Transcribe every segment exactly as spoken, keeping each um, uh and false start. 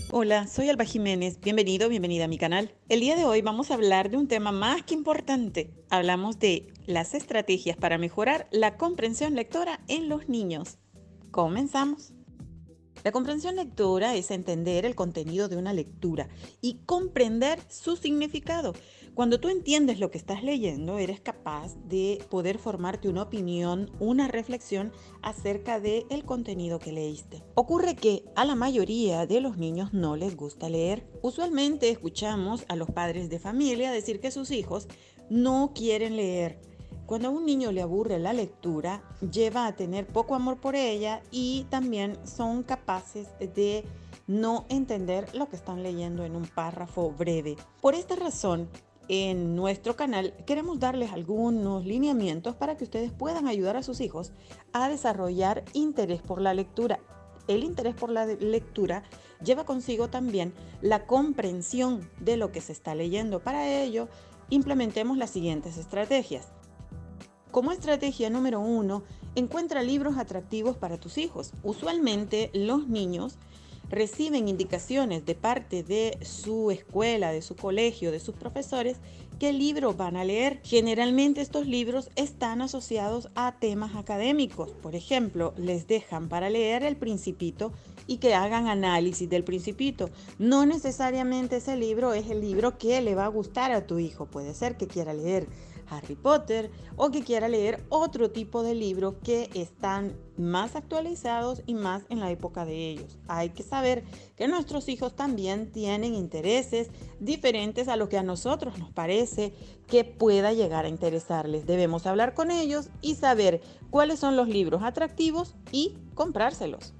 Hola, soy Alba Jiménez. Bienvenido, bienvenida a mi canal. El día de hoy vamos a hablar de un tema más que importante. Hablamos de las estrategias para mejorar la comprensión lectora en los niños. Comenzamos. La comprensión lectora es entender el contenido de una lectura y comprender su significado. Cuando tú entiendes lo que estás leyendo, eres capaz de poder formarte una opinión, una reflexión acerca del contenido que leíste. Ocurre que a la mayoría de los niños no les gusta leer. Usualmente escuchamos a los padres de familia decir que sus hijos no quieren leer. Cuando a un niño le aburre la lectura, lleva a tener poco amor por ella y también son capaces de no entender lo que están leyendo en un párrafo breve. Por esta razón, en nuestro canal queremos darles algunos lineamientos para que ustedes puedan ayudar a sus hijos a desarrollar interés por la lectura. El interés por la lectura lleva consigo también la comprensión de lo que se está leyendo. Para ello, implementemos las siguientes estrategias. Como estrategia número uno, encuentra libros atractivos para tus hijos. Usualmente los niños reciben indicaciones de parte de su escuela, de su colegio, de sus profesores, qué libros van a leer. Generalmente estos libros están asociados a temas académicos. Por ejemplo, les dejan para leer El Principito y que hagan análisis del Principito. No necesariamente ese libro es el libro que le va a gustar a tu hijo. Puede ser que quiera leer Harry Potter o que quiera leer otro tipo de libros que están más actualizados y más en la época de ellos. Hay que saber que nuestros hijos también tienen intereses diferentes a lo que a nosotros nos parece que pueda llegar a interesarles. Debemos hablar con ellos y saber cuáles son los libros atractivos y comprárselos.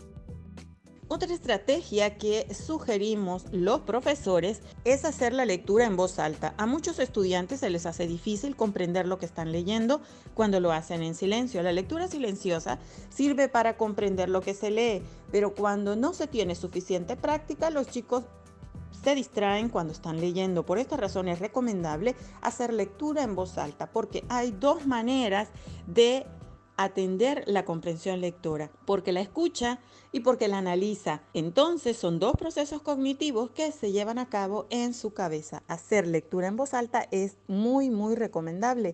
Otra estrategia que sugerimos los profesores es hacer la lectura en voz alta. A muchos estudiantes se les hace difícil comprender lo que están leyendo cuando lo hacen en silencio. La lectura silenciosa sirve para comprender lo que se lee, pero cuando no se tiene suficiente práctica, los chicos se distraen cuando están leyendo. Por esta razón es recomendable hacer lectura en voz alta, porque hay dos maneras de atender la comprensión lectora, porque la escucha y porque la analiza. Entonces son dos procesos cognitivos que se llevan a cabo en su cabeza. Hacer lectura en voz alta es muy muy recomendable.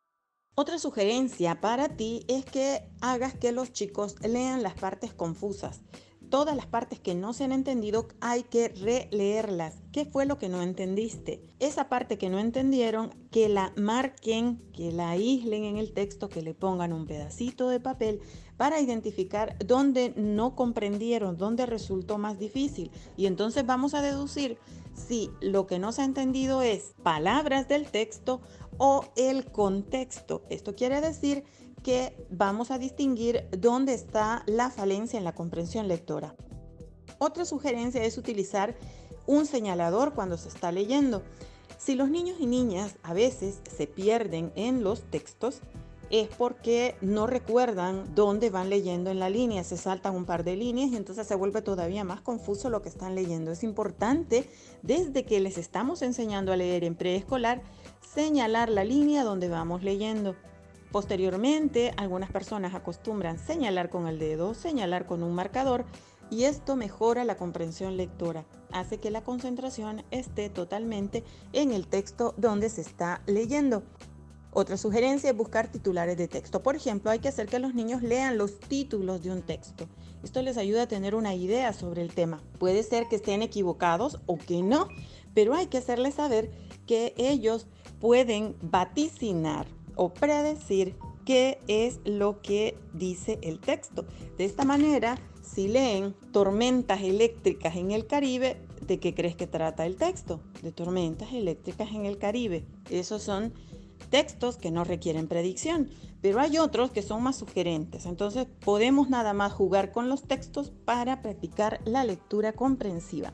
Otra sugerencia para ti es que hagas que los chicos lean las partes confusas. Todas las partes que no se han entendido hay que releerlas. ¿Qué fue lo que no entendiste? Esa parte que no entendieron, que la marquen, que la aíslen en el texto, que le pongan un pedacito de papel para identificar dónde no comprendieron, dónde resultó más difícil. Y entonces vamos a deducir si lo que no se ha entendido es palabras del texto o el contexto. Esto quiere decir que vamos a distinguir dónde está la falencia en la comprensión lectora. Otra sugerencia es utilizar un señalador cuando se está leyendo. Si los niños y niñas a veces se pierden en los textos, es porque no recuerdan dónde van leyendo en la línea, se saltan un par de líneas y entonces se vuelve todavía más confuso lo que están leyendo. Es importante, desde que les estamos enseñando a leer en preescolar, señalar la línea donde vamos leyendo. Posteriormente, algunas personas acostumbran señalar con el dedo, señalar con un marcador, y esto mejora la comprensión lectora, hace que la concentración esté totalmente en el texto donde se está leyendo. Otra sugerencia es buscar titulares de texto. Por ejemplo, hay que hacer que los niños lean los títulos de un texto. Esto les ayuda a tener una idea sobre el tema. Puede ser que estén equivocados o que no, pero hay que hacerles saber que ellos pueden vaticinar o predecir qué es lo que dice el texto. De esta manera, si leen tormentas eléctricas en el Caribe, ¿de qué crees que trata el texto? De tormentas eléctricas en el Caribe. Esos son textos que no requieren predicción, pero hay otros que son más sugerentes. Entonces podemos nada más jugar con los textos para practicar la lectura comprensiva.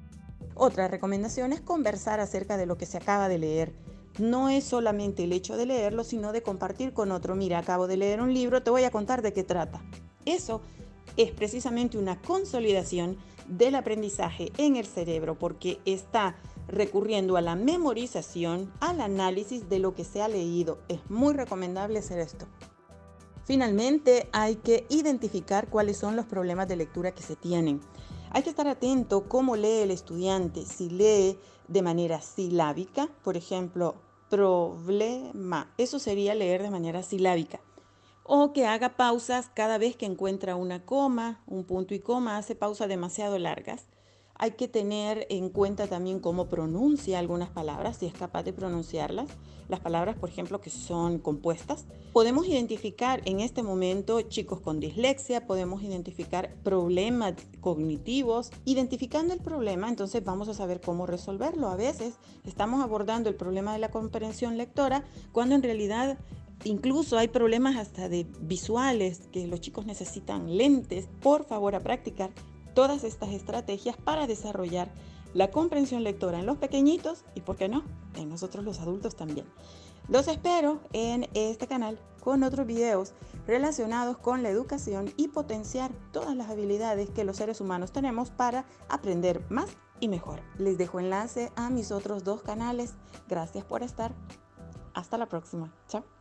Otra recomendación es conversar acerca de lo que se acaba de leer. No es solamente el hecho de leerlo, sino de compartir con otro. Mira, acabo de leer un libro, te voy a contar de qué trata. Eso es precisamente una consolidación del aprendizaje en el cerebro, porque está recurriendo a la memorización, al análisis de lo que se ha leído. Es muy recomendable hacer esto. Finalmente, hay que identificar cuáles son los problemas de lectura que se tienen. Hay que estar atento cómo lee el estudiante, si lee de manera silábica, por ejemplo, problema, eso sería leer de manera silábica, o que haga pausas cada vez que encuentra una coma, un punto y coma, hace pausas demasiado largas. Hay que tener en cuenta también cómo pronuncia algunas palabras, si es capaz de pronunciarlas. Las palabras, por ejemplo, que son compuestas. Podemos identificar en este momento chicos con dislexia, podemos identificar problemas cognitivos. Identificando el problema, entonces vamos a saber cómo resolverlo. A veces estamos abordando el problema de la comprensión lectora cuando en realidad incluso hay problemas hasta de visuales, que los chicos necesitan lentes. Por favor, a practicar todas estas estrategias para desarrollar la comprensión lectora en los pequeñitos y, ¿por qué no?, en nosotros los adultos también. Los espero en este canal con otros videos relacionados con la educación y potenciar todas las habilidades que los seres humanos tenemos para aprender más y mejor. Les dejo enlace a mis otros dos canales. Gracias por estar. Hasta la próxima. Chao.